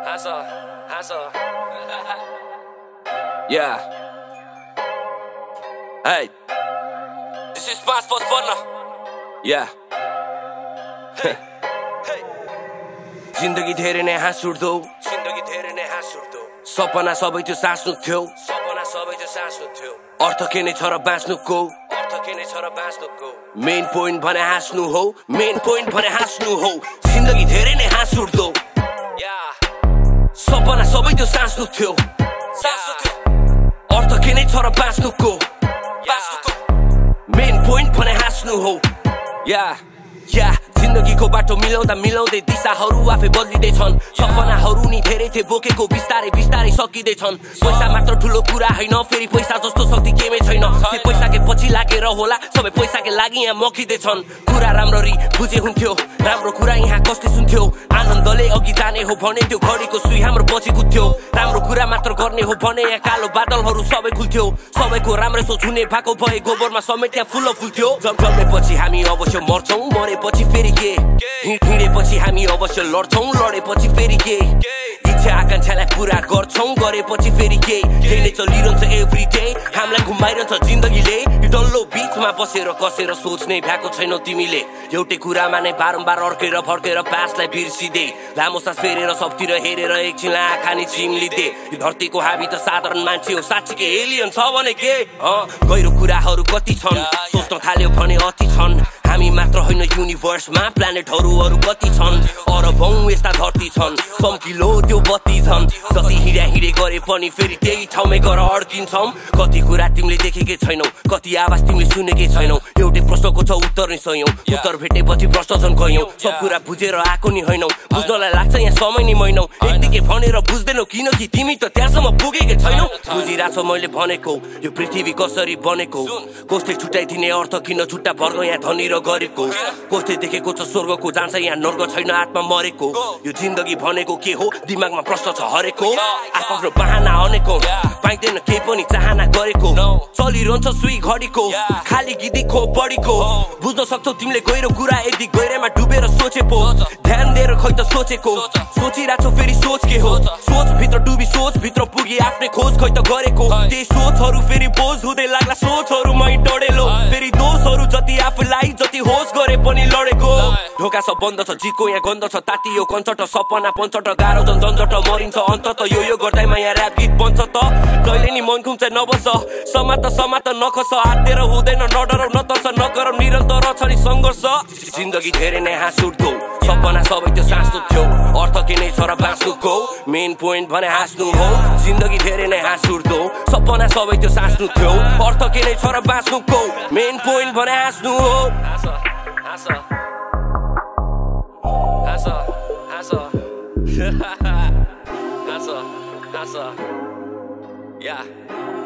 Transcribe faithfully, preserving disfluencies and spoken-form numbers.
Hustle, hustle. Yeah. Hey. This is Smash for fun. Yeah. Hey. Hey. जिन्दगी धेरै नै हाँस उठ्दो, जिन्दगी धेरै नै हाँस उठ्दो, सपना सबै त्यो सास्नु थियो, सपना सबै त्यो सास्नु थियो, अर्थ के नै छ र बाँच्नुको, अर्थ के नै छ र बाँच्नुको, मेन पोइन्ट भने हाँस्नु हो, मेन पोइन्ट भने हाँस्नु हो, जिन्दगी धेरै नै हाँस उठ्दो, सपना सबै त्यो सास्नु थियो, सास्नु थियो, अर्थ के नै छ र बाँच्नुको, बाँच्नुको, मेन पोइन्ट भने हाँस्नु हो, या या जिन्दगीको बाटो मिलाउँदा मिलाउँदै दिशाहरू आफै बदलिँदैछन्, सपनाहरू नि धेरै थिए बोकेको बिस्तारै बिस्तारै सकिँदैछन्, पैसा मात्र ठुलो कुरा होइन, फेरि पैसा जस्तो शक्ति केमै छैन, त्यो पैसाकै पछि लागेर होला सबै पैसाकै लागि यहाँ मकिँदैछन्, कुरा राम्ररी बुझे हुन्थ्यो, राम्रो कुरा यहाँ कसले सुन्थ्यो, आनन्दले अघि जाने हो भने त्यो घडीको सुई हाम्रो पछि कुद्थ्यो, राम्रो कुरा मात्र गर्ने हो भने यहाँ कालो बादलहरू सबै खुल्थ्यो, सबैको राम्रै सोच हुने भएको भए गोबरमा समेत त्यहाँ फुल फुल्थ्यो, जन्मेपछि हामी अवश्य मर्छौँ, मरेपछि फेरि के, हिँडेपछि हामी अवश्य लड्छौँ, लडेपछि फेरि के, इच्छा आकांक्षालाई पुरा गर्छौँ, गरेपछि फेरि के, त्यही नै चलिरहन्छ एभ्री डे, हामीलाई घुमाइरहन्छ जिन्दगीले, डल्लो बिचमा बसेर कसेर सोच्ने भ्याएको छैनौ तिमीले, एउटै कुरामा नै बारम्बार अर्केर फर्केर पासलाई बिर्सिदे, लामो सास फेरेर सबतिर हेरेर एकछिन आँखा नि चिम्लिदे, यो धरतीको हामी त साधारण मान्छे हो, साँच्चीकै एलियन छ भने के, गहिरो कुराहरू कति छन्, सोच्न थाल्यो भने अति छन्, हामी मात्र होइन युनिभर्समा प्लानेटहरू अरू कति छन्, अरबौं यस्ता धरती छन्, चम्किलो त्यो बत्ती छन्, जति हिँडा हिँडे गरे पनि फेरि त्यही ठाउँमै गएर अड्किन्छौँ, कति कुरा तिमीले देखेकै छैनौ, कति आवाज तिमीले सुनेकै छैनौ, एउटै प्रश्नको छ उत्तर नै सयौं, उत्तर भेटेपछि प्रश्न झन् गयौं, सब कुरा बुझेर आएको नि होइनौ, बुझ्नलाई लाग्छ यहाँ समय नि महिनौ, यतिकै भनेर बुझ्दैनौ किनकि तिमी त त्यहाँसम्म पुगेकै छैनौ, बुझिरहेछ मैले भनेको यो पृथ्वी कसरी बनेको, कसले छुट्याइदिने अर्थ किन छुट्टा पर्ग यहाँ धनी र गरिबको, कसले देखेको छ स्वर्गको जान्छ यहाँ नर्क छैन आत्मा मरेको, यो जिन्दगी भनेको के हो दिमागमा प्रश्न छ हरेको, आफ्नो बहाना अनेकौं, पाइँदैन केही पनि चाहना गरेको, चलिरहन्छ सुई घडीको, खाली गिदीको बढीको, बुझ्न सक्छौ तिमीले गहिरो कुरा यदि गहिरामा डुबेर सोचे पो, ध्यान दिएर खै त सोचेको, सोचिरहेछौ फेरि सोच के हो, सोच भित्र डुबी सोच भित्र पुगी आफ्नै खोज खै त गरेको, त्यही सोचहरू फेरि बोझ हुँदै लाग्ला सोचहरू मै डढेलो, फेरि दोषहरू जति आफूलाई जति होस गरे पनि लडेको, ढोका सब बन्द छ जिको यहाँ गन्ध छ तातियो कञ्चट, सपना पञ्चट गाह्रो झन् झन्झट मरिन्छ अन्तत, यो यो गर्दैमा यहाँ ऱ्याप गीत बन्छ त, जहिले नि मन खुम्चा नबस, समात समात नखस, हातेर हुँदैन नडरौ नतर्स नगरौ निरन्तर छ नि सङ्घर्ष, जिन्दगी धेरै नै हाँस उठ्दो, सपना सबै त्यो सास्नु थियो, अर्थ के नै छ र बाँच्नुको, मेन पोइन्ट भने हाँस्नु हो, जिन्दगी धेरै नै हाँस उठ्दो, सपना सबै त्यो सास्नु थियो, अर्थ के नै छ र बाँच्नुको, मेन पोइन्ट भने हाँस्नु हो, Hustle, hustle, hustle, hustle, hustle, yeah.